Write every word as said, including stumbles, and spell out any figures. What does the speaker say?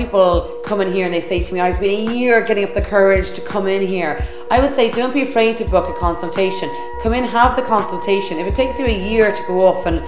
people come in here and they say to me, I've been a year getting up the courage to come in here. I would say, don't be afraid to book a consultation. Come in, have the consultation. If it takes you a year to go off and